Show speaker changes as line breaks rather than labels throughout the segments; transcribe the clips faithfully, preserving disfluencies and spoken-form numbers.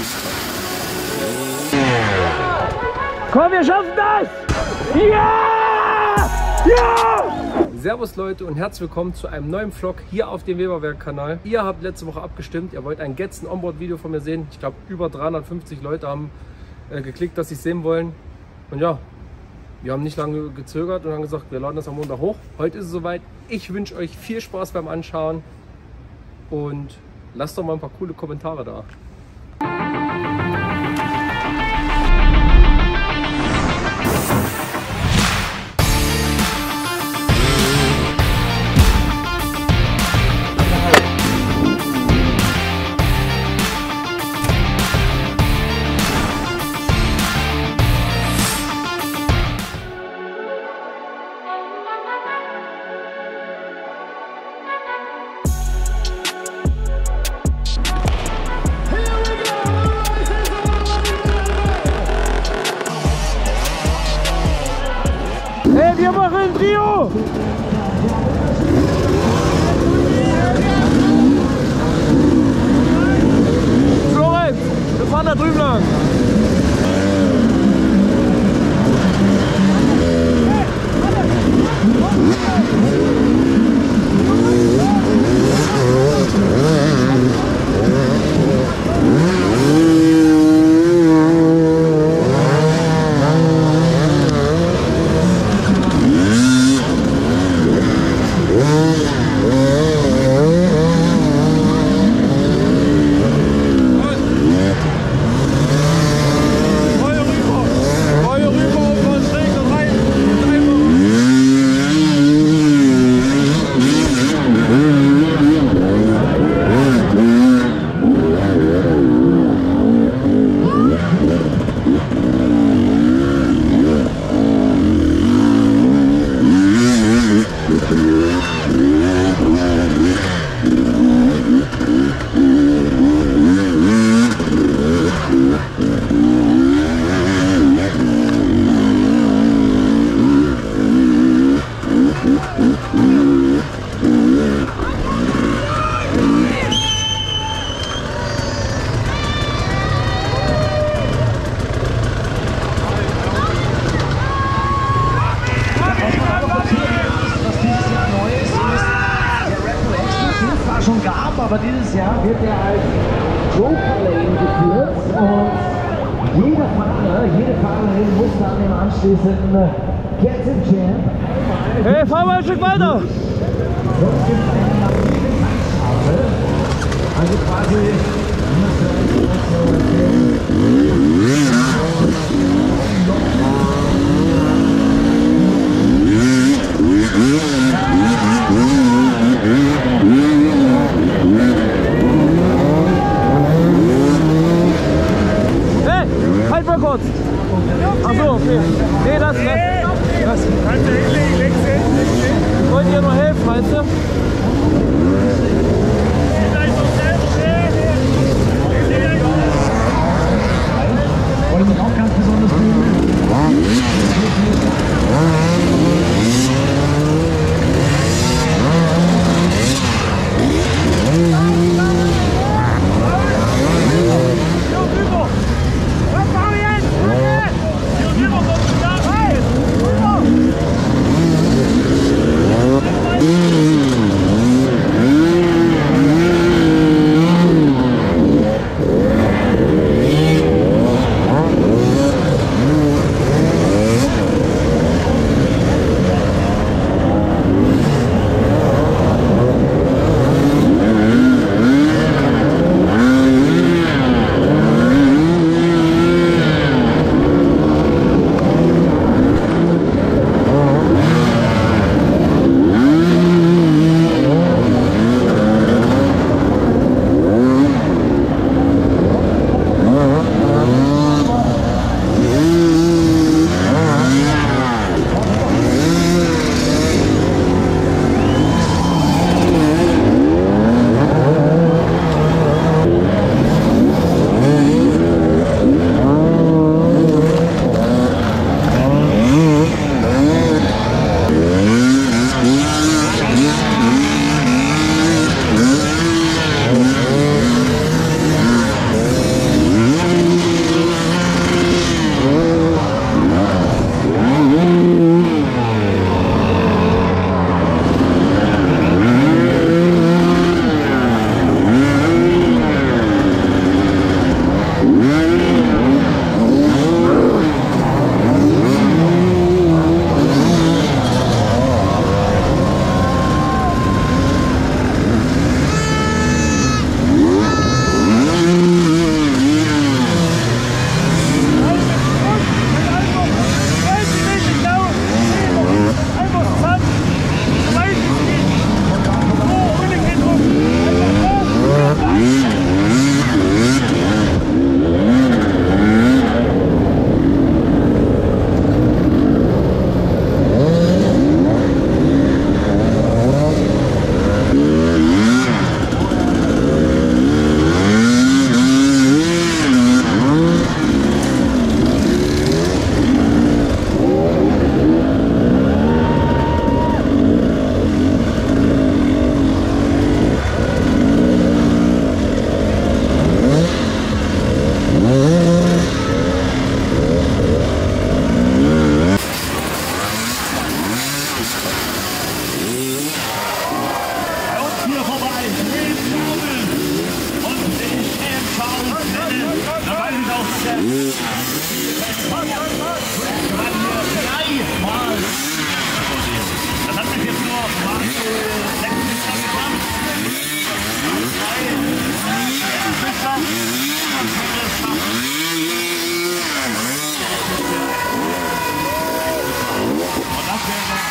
Komm, wir schaffen das! Ja! Ja!
Servus Leute und herzlich willkommen zu einem neuen Vlog hier auf dem Weberwerk-Kanal. Ihr habt letzte Woche abgestimmt, ihr wollt ein Getzen Onboard-Video von mir sehen. Ich glaube, über dreihundertfünfzig Leute haben äh, geklickt, dass sie es sehen wollen. Und ja, wir haben nicht lange gezögert und haben gesagt, wir laden das am Montag hoch. Heute ist es soweit. Ich wünsche euch viel Spaß beim Anschauen und lasst doch mal ein paar coole Kommentare da.
Hey, wir machen Trio! Florenz, wir fahren da drüben lang.
Schon gab, aber dieses Jahr wird er als Joker Lane geführt und jeder Fahrer, jede Fahrerin muss dann im anschließenden Get Champ.
Hey, fahr mal ein Stück weiter!
Sonst gibt es eine massive Zeitstrafe. Also quasi
halt mal kurz! Achso, okay. Nee, das, das, das. Wollt ihr nur helfen, meinst du?
Das hat sich jetzt nur Marco sechs Fischer gemacht. Drei Fischer. Und das wäre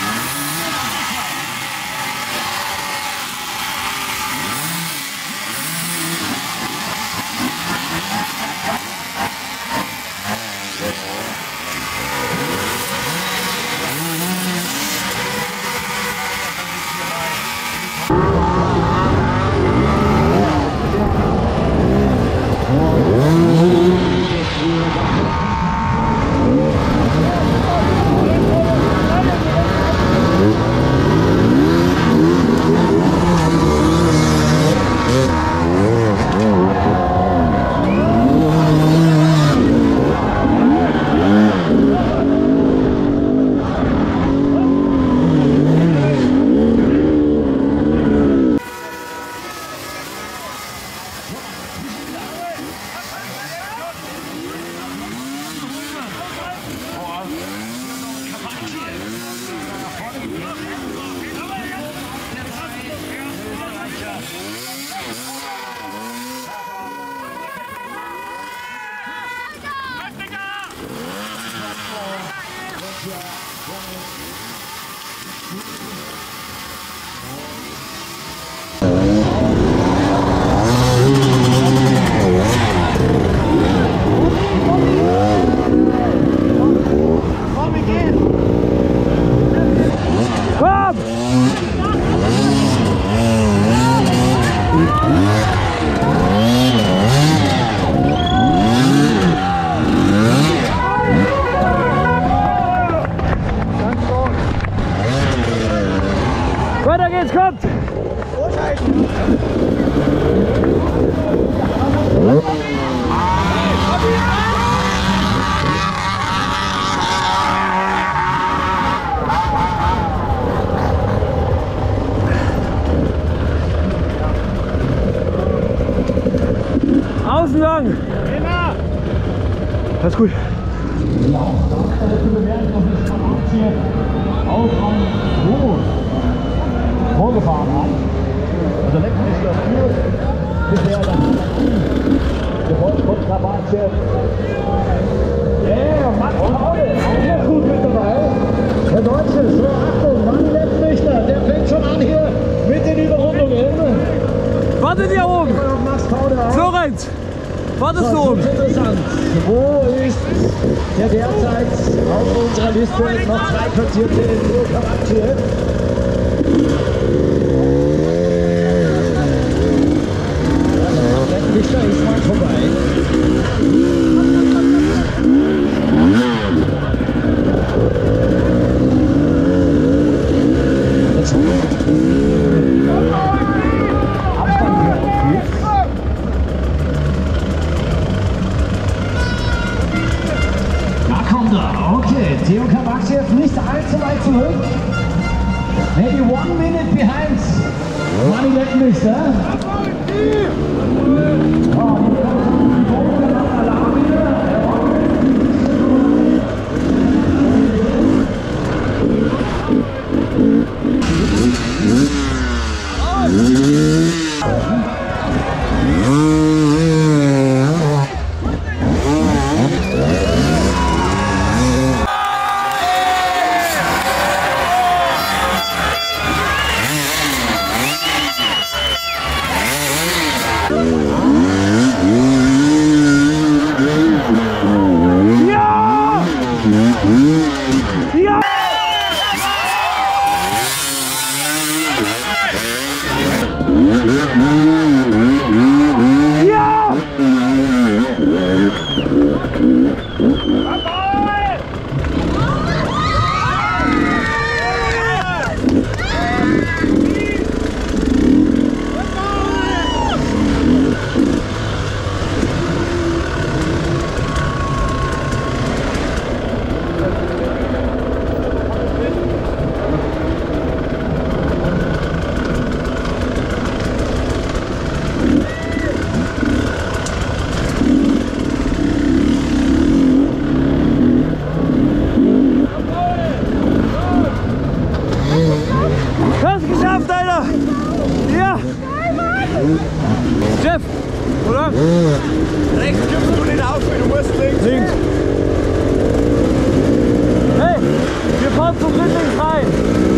Weiter geht's, kommt! Außen lang! Alles gut.
Vorgefahren hat. Also letztlich ist das nur bisher das Gebäude von Krabatschew. Ja, Max Paul, auch sehr gut mit dabei. Der Deutsche, so Achtung, Mann Letztlichter, der fängt schon an hier mit den Überrundungen.
Wartet ihr oben!
Max Paul auch.
Florenz! Wartest du oben?
Interessant. Wo ist der derzeit auf unserer Liste noch zwei platzierte Theo Krabatschew? Der Lichter ist mal vorbei. Abstand hier auf Da kommt er. Okay, Theo Krabatschew nicht allzu weit zurück. Maybe one minute behind Manni Lettmüster. Oh,
Oh,
Fahrt zu dritt links rein.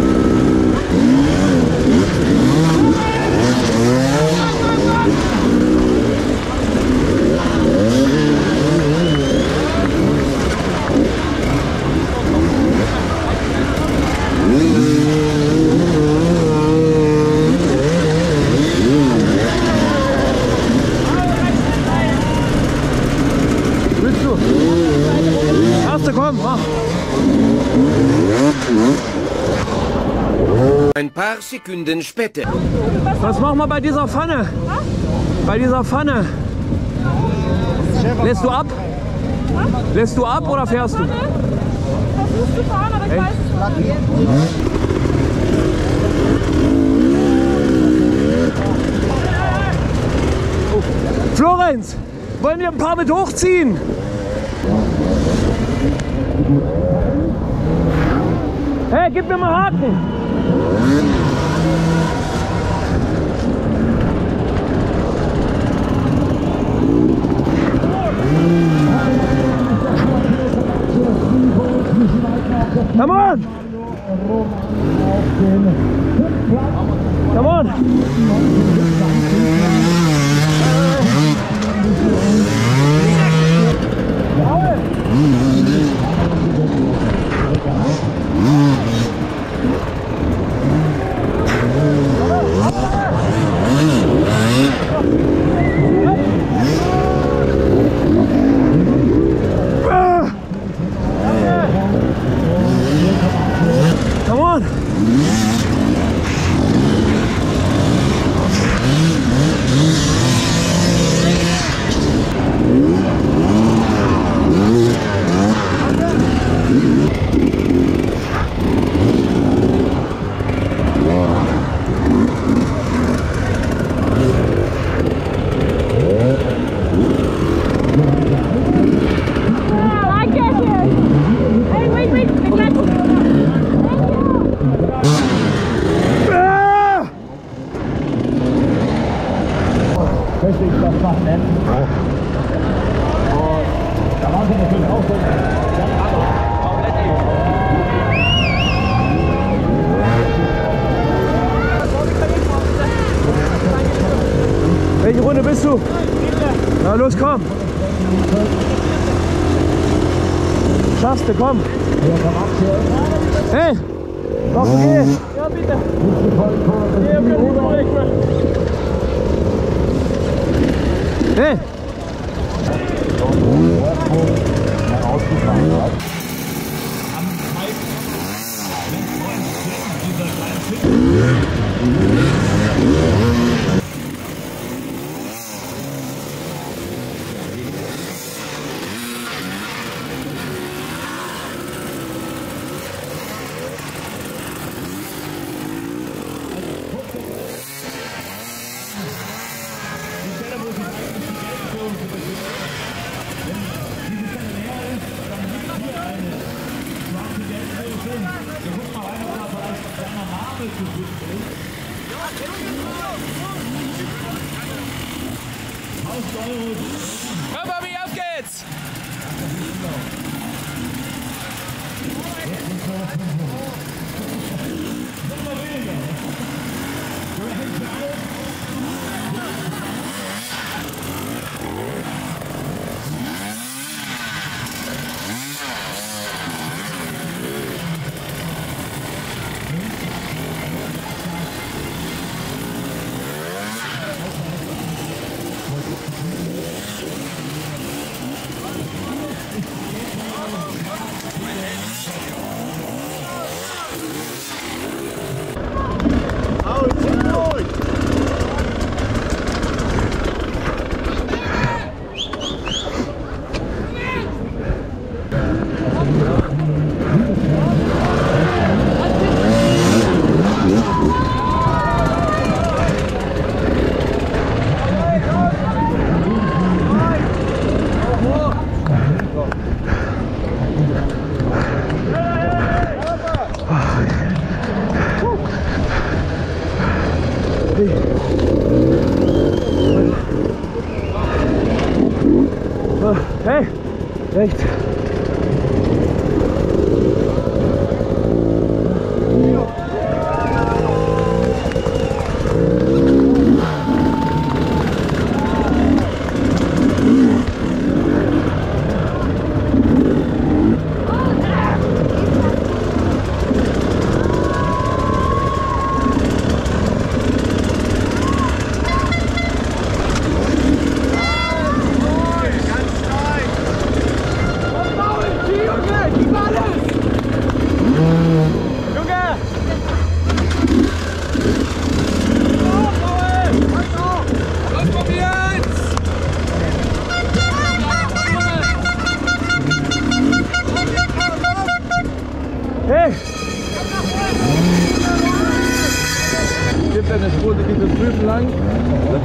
Willst du? Erste, komm, mach.
Ein paar Sekunden später.
Was machen wir bei dieser Pfanne? Bei dieser Pfanne. Lässt du ab? Lässt du ab oder fährst du?
Versuchst zu fahren, aber ich
Hey.
weiß es.
Florenz, wollen wir ein paar mit hochziehen? Hey, gib mir mal Haken. Come on! Come on! Come on!
I get it. Hey, wait, wait, wait, wait.
Möchte ich das Fach nennen. Und da waren sie natürlich auch so.
Welche Runde bist du? Na los, komm! Schaffst du, komm! Hey! Darfst du gehen? Ja, bitte! Ja, bitte! Hey! Hör mal, wie auf geht's! Hey, rechts.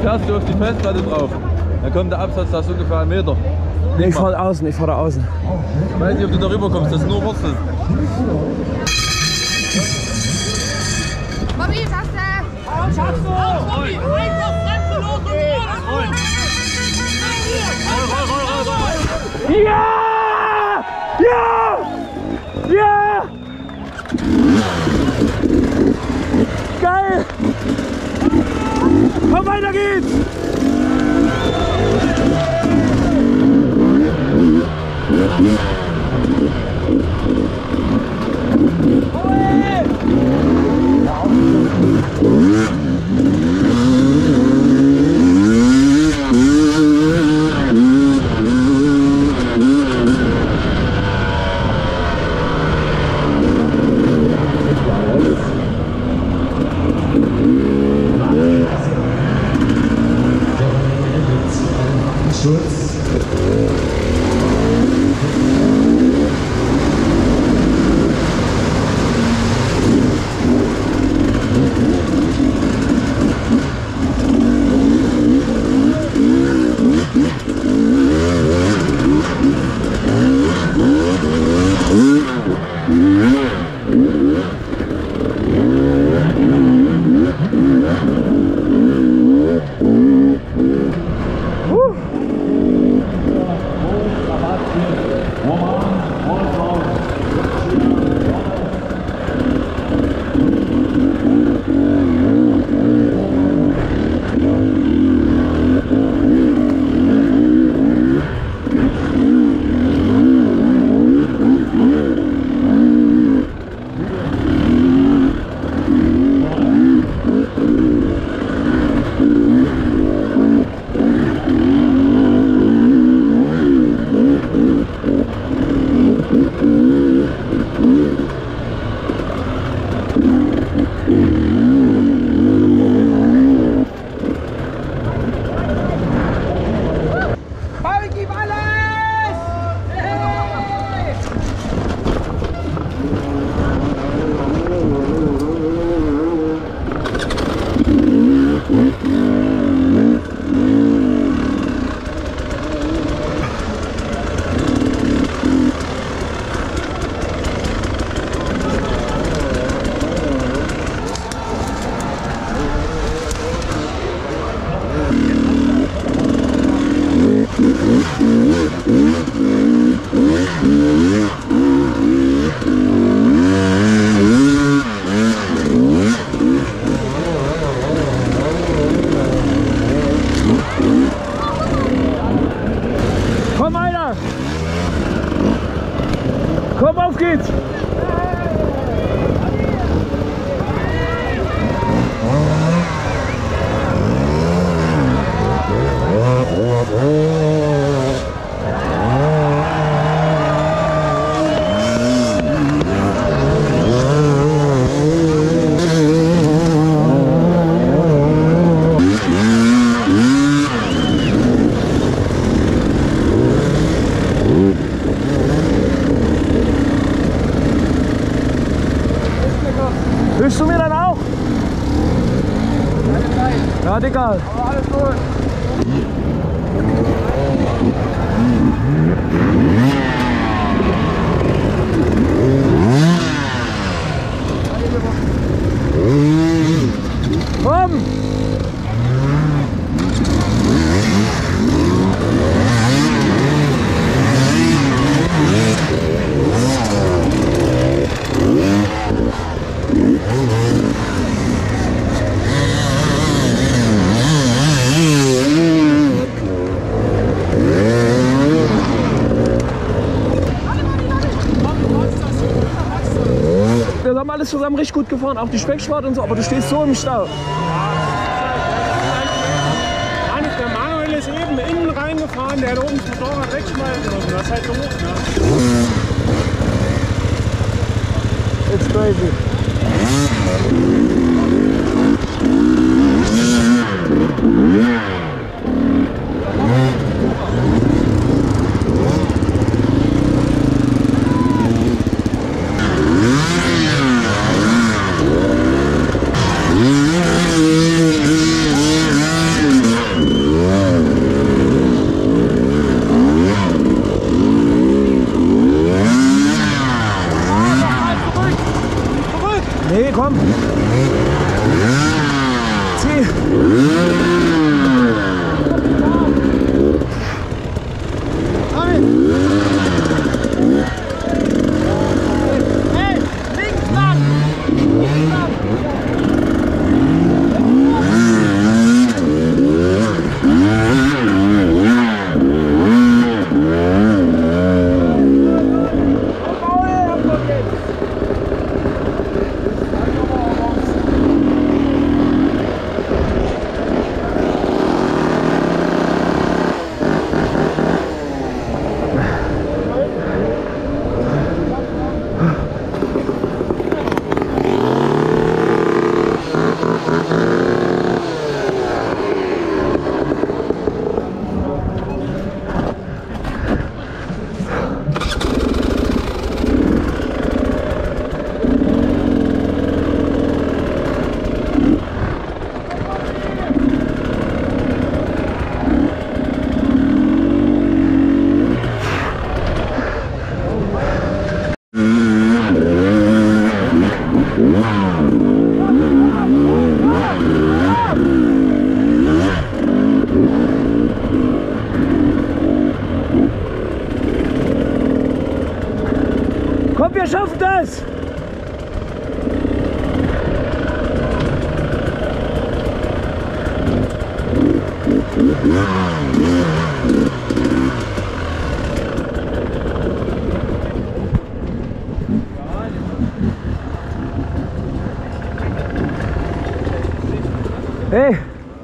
fährst du auf die Festplatte drauf. Dann kommt der Absatz da so ungefähr einen Meter.
Nee, ich fahre außen, ich fahre außen.
Ich weiß nicht, ob du da rüber kommst, das ist nur Wurzel.
Bobby, was hast du? Schaffst du? Bobby, einfach Bremse los und roll! Roll, roll, roll, roll, roll!
Ja! Ja! Ja! Geil! Komm, weiter geht's! Komm, einer! Komm, auf geht's! Willst du mir dann auch? Ja, Digga. Aber alles gut. Komm! Wir haben alles zusammen richtig gut gefahren, auch die Speckschwarte und so, aber du stehst so im Stau.
Mann, der Manuel ist eben innen reingefahren, der hat oben das Motorrad wegschmeißen müssen. Das ist halt doof, ne?
It's crazy.
Komm. Zieh.
Hey, links lang! Links lang!
Komm, wir schaffen das! Hey!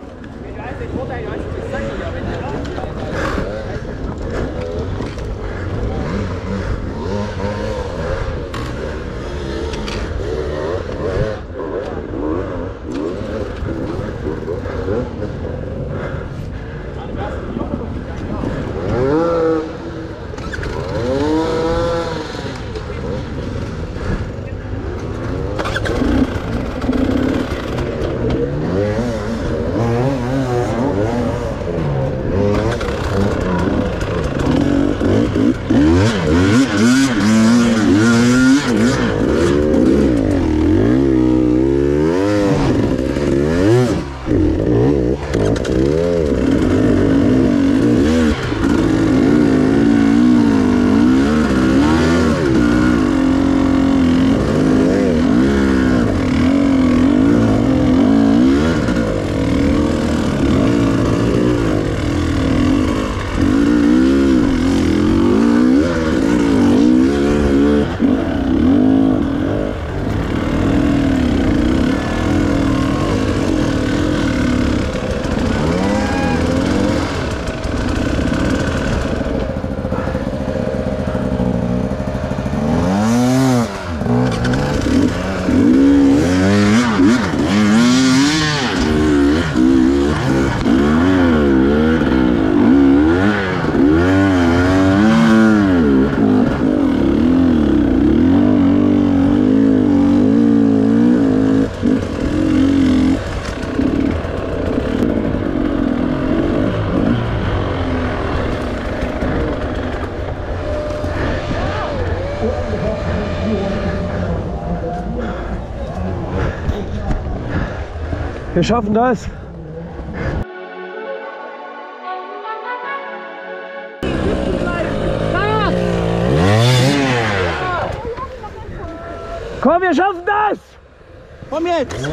Wir schaffen das. Komm, wir schaffen das!
Komm jetzt!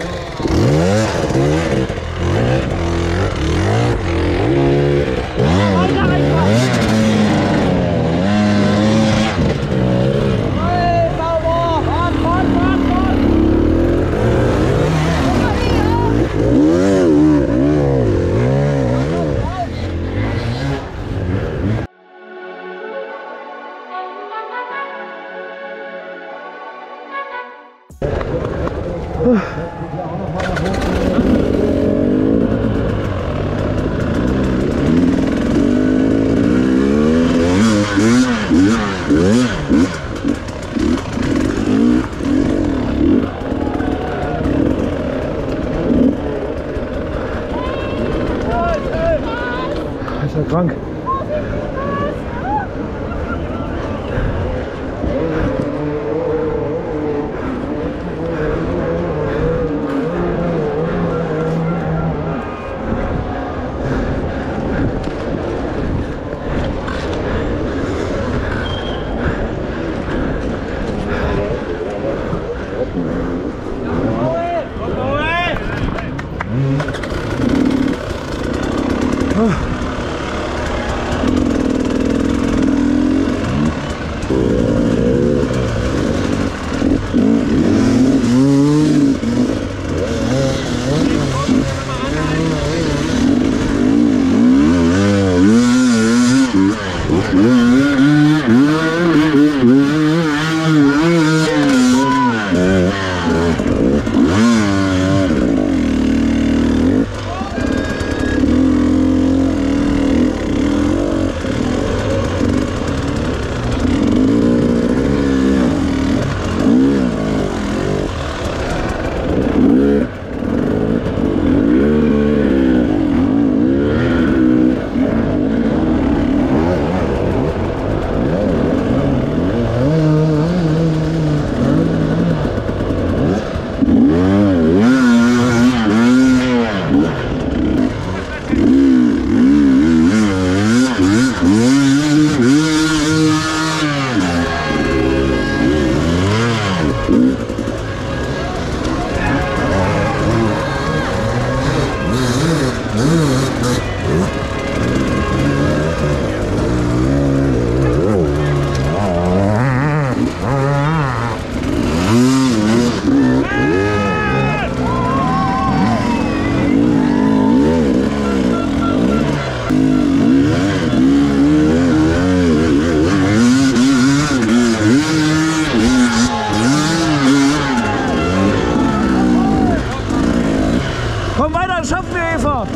Komm weiter, das schaffen wir, Eva!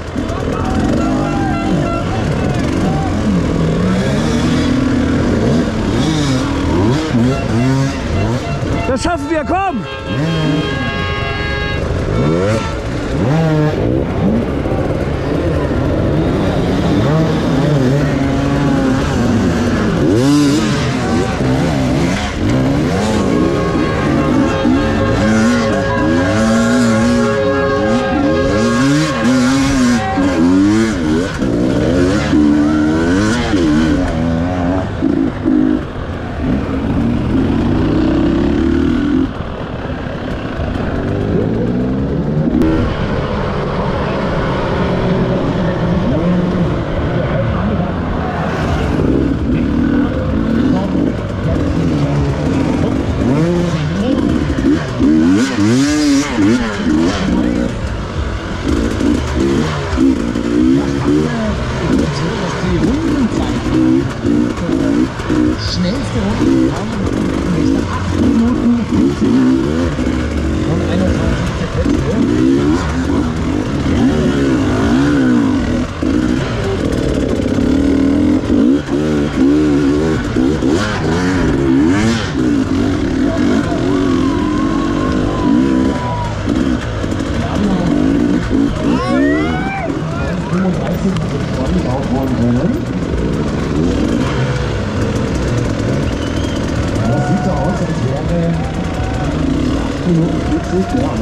Das schaffen wir, komm!
Schnellste Runde in acht Minuten und einundzwanzig Sekunden. fünfunddreißig Sekunden aufholen können. Das sieht so aus, als wäre acht Minuten vierzig, ja,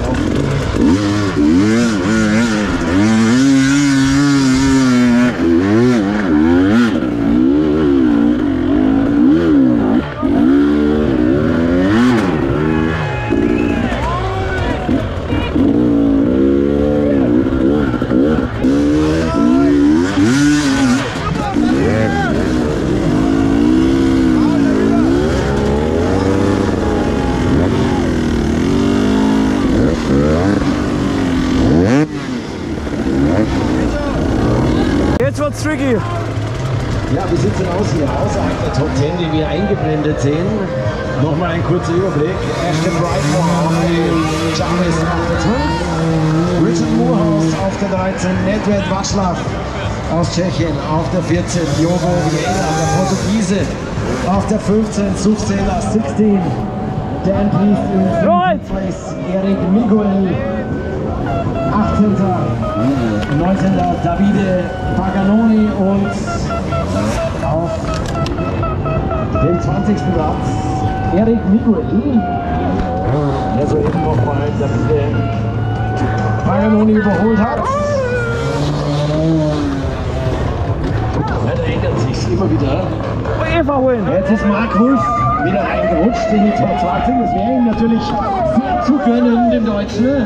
Jetzt wird's tricky.
Ja, wie sieht es denn aus hier? Außerhalb der Top zehn, die wir eingeblendet sehen. Nochmal ein kurzer Überblick. Ashton Brightmore auf Jarvis auf der zwölf. Richard Moorhouse auf der dreizehn. Nedved Václav aus Tschechien auf der vierzehn. Jogo Vieira, der Portugiese, auf der fünfzehn. Sufcela sechzehn. Dan Priest in Place. Eric Miguel. achtzehnter. neunzehnter. Davide Paganoni und auf dem zwanzigsten Platz Eric Miguel, der soeben nochmal Davide Paganoni überholt hat. Ja, da ändert sich immer wieder.
Eva holen.
Jetzt ist Mark Wolf wieder reingerutscht in die Top zwanzig. Das wäre ihm natürlich sehr zu gönnen, dem Deutschen.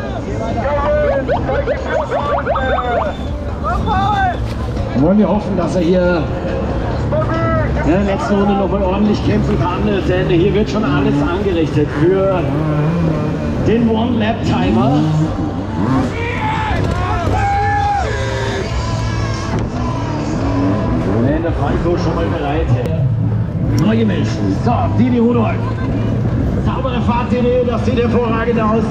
Dann wollen wir hoffen, dass er hier in der letzten Runde noch mal ordentlich kämpfen kann, denn hier wird schon alles angerichtet für den One-Lap-Timer. In der der Falco schon mal bereit. Neue Menschen. So, Didi Rudolf. Saubere Fahrt, Didi, das sieht hervorragend aus.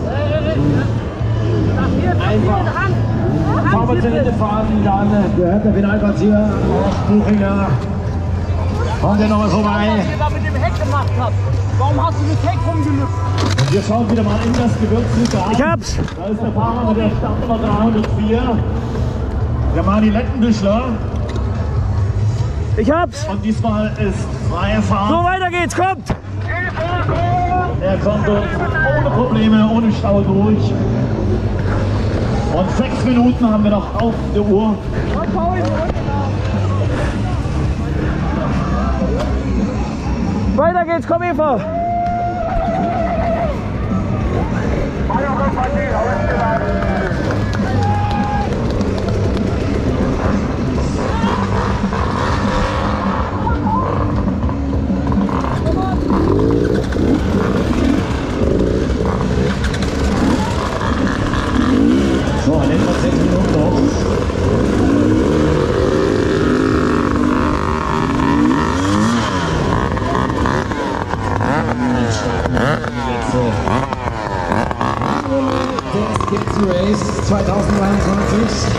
Einfach sauber zu Ende fahren, dann gehört der Finalplatz hier auf Buchinger. Kommt er nochmal vorbei.
Was ihr da mit dem Heck gemacht habt. Warum hast du das Heck rumgelüpft?
Und wir schauen wieder mal in das Gewürzhütte an.
Ich hab's.
Da ist der Fahrer mit der Startnummer dreihundertvier. Der Mani Lettenbüchler.
Ich hab's.
Und diesmal ist freie Fahrt.
So, weiter geht's, kommt.
Er kommt uns ohne Probleme, ohne Stau durch. Und sechs Minuten haben wir noch auf der Uhr.
Weiter geht's, komm Eva.
So, etwa sechs Minuten noch. Der Race zweitausenddreiundzwanzig.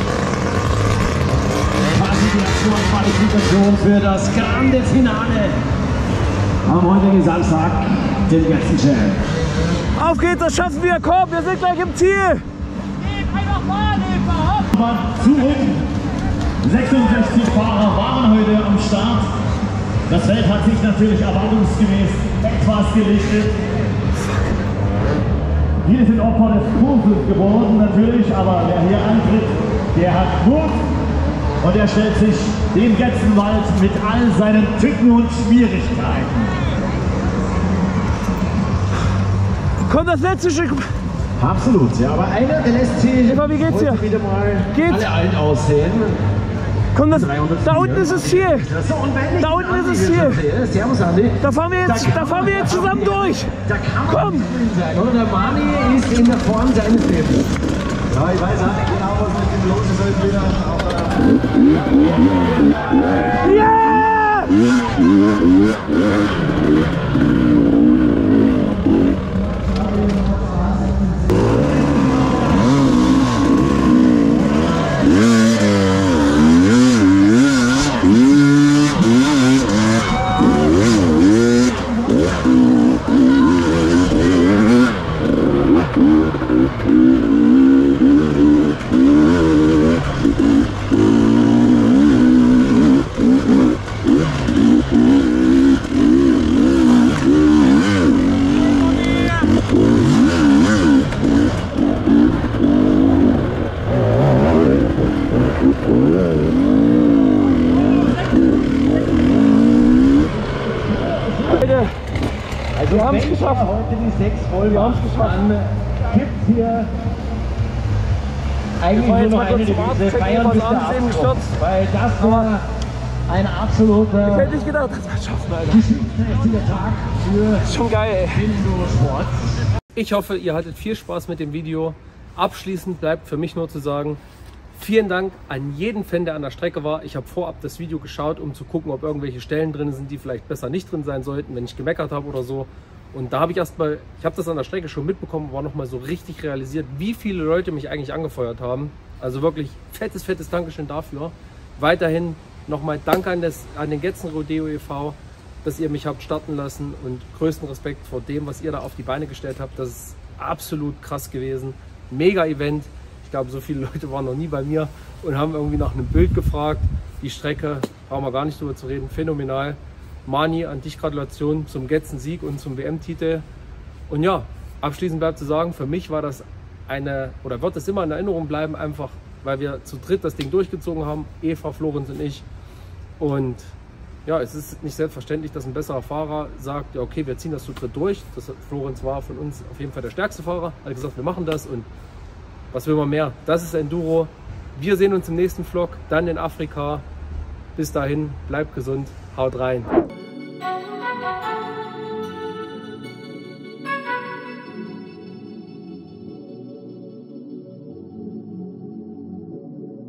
Quasi die Qualifikation für das grande Finale am heutigen Samstag, den Getson Jam.
Auf geht's, das schaffen wir. Komm, wir sind gleich im Ziel.
Zurück. sechsundsechzig Fahrer waren heute am Start. Das Feld hat sich natürlich erwartungsgemäß etwas gelichtet. Viele sind Opfer des Kurses geworden natürlich, aber wer hier antritt, der hat Mut und er stellt sich dem Getzenwald mit all seinen Tücken und Schwierigkeiten.
Komm, das letzte Stück.
Absolut, ja, aber einer, der lässt sich
Eva, wie geht's dir?
wieder mal
Geht's?
alle alt aussehen.
Komm, das, da unten ist das Ziel.
So, und wenn
Da unten ist das Ziel.
Servus, Andi.
Da fahren wir jetzt, da fahren wir jetzt zusammen durch.
Da kann man
Komm.
zufrieden sein, oder? Der Mani ist in der Form seines Lebens. Ja, ich weiß auch nicht genau, was mit dem los ist heute wieder.
Ja!
Also
wir haben es
wenn
geschafft.
Heute die sechs voll
Wir haben es geschafft.
Dann gibt es hier eigentlich
fahren
nur
jetzt
noch
mal
eine
kurz zum Arzt,
Devise,
checken,
feiern
was
bis der
abends eben
Abend
gestürzt.
kommt. Weil das war ein absoluter
Ich hätte nicht gedacht, dass wir es schaffen, Alter.
geschichtsträchtiger Tag für
Schon geil, ey.
Indoor-Sport.
Ich hoffe, ihr hattet viel Spaß mit dem Video. Abschließend bleibt für mich nur zu sagen, vielen Dank an jeden Fan, der an der Strecke war. Ich habe vorab das Video geschaut, um zu gucken, ob irgendwelche Stellen drin sind, die vielleicht besser nicht drin sein sollten, wenn ich gemeckert habe oder so. Und da habe ich erstmal, ich habe das an der Strecke schon mitbekommen, war nochmal so richtig realisiert, wie viele Leute mich eigentlich angefeuert haben. Also wirklich fettes, fettes Dankeschön dafür. Weiterhin nochmal Danke an, das, an den Getzen Rodeo e V, dass ihr mich habt starten lassen, und größten Respekt vor dem, was ihr da auf die Beine gestellt habt. Das ist absolut krass gewesen. Mega Event. Ich glaube, so viele Leute waren noch nie bei mir und haben irgendwie nach einem Bild gefragt. Die Strecke, brauchen wir gar nicht drüber zu reden, phänomenal. Mani, an dich Gratulation zum Getzen-Sieg und zum W M-Titel. Und ja, abschließend bleibt zu sagen, für mich war das eine, oder wird es immer in Erinnerung bleiben, einfach weil wir zu dritt das Ding durchgezogen haben, Eva, Florenz und ich. Und ja, es ist nicht selbstverständlich, dass ein besserer Fahrer sagt, ja okay, wir ziehen das zu dritt durch. Das, Florenz war von uns auf jeden Fall der stärkste Fahrer. Er hat gesagt, wir machen das, und was will man mehr? Das ist Enduro. Wir sehen uns im nächsten Vlog, dann in Afrika. Bis dahin, bleibt gesund, haut rein.